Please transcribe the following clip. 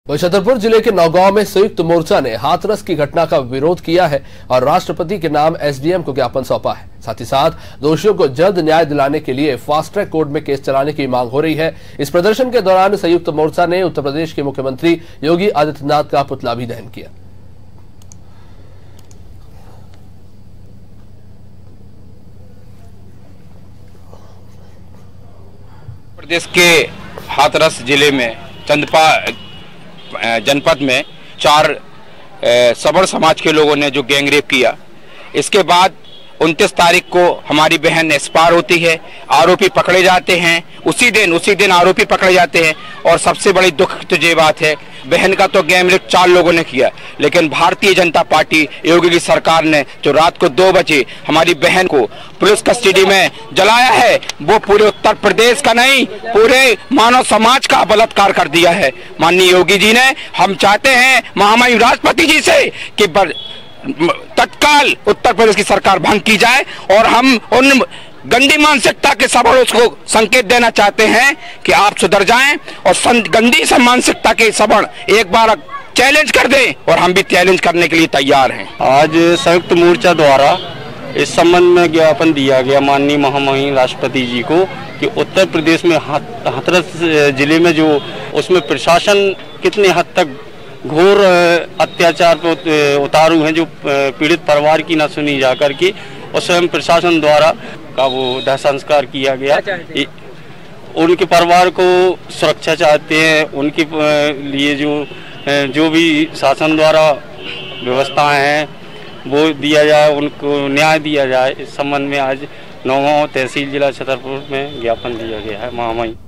वहीं छतरपुर जिले के नौगांव में संयुक्त मोर्चा ने हाथरस की घटना का विरोध किया है और राष्ट्रपति के नाम एसडीएम को ज्ञापन सौंपा है। साथ ही साथ दोषियों को जल्द न्याय दिलाने के लिए फास्ट ट्रैक कोर्ट में केस चलाने की मांग हो रही है। इस प्रदर्शन के दौरान संयुक्त मोर्चा ने उत्तर प्रदेश के मुख्यमंत्री योगी आदित्यनाथ का पुतला भी दहन किया। प्रदेश के हाथरस जिले में चंदपा जनपद में 4 सवर्ण समाज के लोगों ने जो गैंगरेप किया, इसके बाद 29 तारीख को हमारी बहन एक्सपायर होती है। आरोपी पकड़े जाते हैं, उसी दिन आरोपी पकड़े जाते हैं। और सबसे बड़ी दुख तो ये बात है, बहन का तो गैंगरेप 4 लोगों ने किया, लेकिन भारतीय जनता पार्टी योगी की सरकार ने जो रात को 2 बजे हमारी बहन को पुलिस कस्टडी में जलाया है, वो पूरे उत्तर प्रदेश का नहीं, पूरे मानव समाज का बलात्कार कर दिया है। माननीय योगी जी ने, हम चाहते हैं महामहिम राष्ट्रपति जी से कि तत्काल उत्तर प्रदेश की सरकार भंग की जाए और हम उन गंदी मानसिकता के सबल उसको संकेत देना चाहते हैं कि आप सुधर जाएं और गंदी मानसिकता के सबल एक बार चैलेंज कर दें, और हम भी चैलेंज करने के लिए तैयार हैं। आज संयुक्त मोर्चा द्वारा इस संबंध में ज्ञापन दिया गया माननीय महामहिम राष्ट्रपति जी को कि उत्तर प्रदेश में हाथरस जिले में जो उसमें प्रशासन कितने हद तक घोर अत्याचार पर उतारू हैं, जो पीड़ित परिवार की न सुनी जा करके और स्वयं प्रशासन द्वारा का वो दाह संस्कार किया गया। उनके परिवार को सुरक्षा चाहते हैं, उनके लिए जो भी शासन द्वारा व्यवस्थाएं हैं वो दिया जाए, उनको न्याय दिया जाए। इस संबंध में आज नौगांव तहसील जिला छतरपुर में ज्ञापन दिया गया है महामहिम।